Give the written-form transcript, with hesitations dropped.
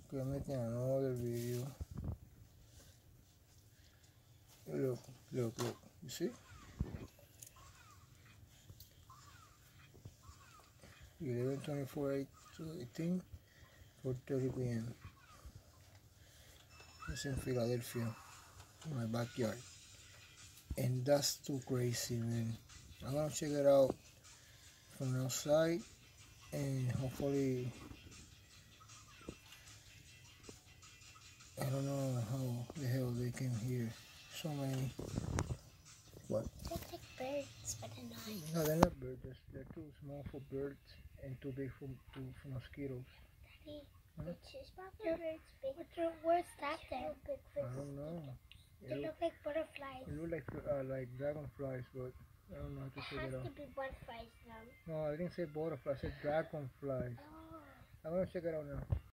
Okay, I'm making another video. Look. You see? 11:24 to 4:30 p.m. It's in Philadelphia, in my backyard. And that's too crazy, man. I'm gonna check it out from outside and hopefully, I don't know how the hell they came here. So many. What? They look like birds, but they're not. No, they're not birds. They're too small for birds and too big for mosquitoes. Daddy, Huh? it's probably birds big. Where's that then? I don't know. They look like butterflies. It look like dragonflies, but I don't know how to figure it out. It has to be butterflies now. No, I didn't say butterflies. I said dragonflies. Oh. I'm gonna check it out now.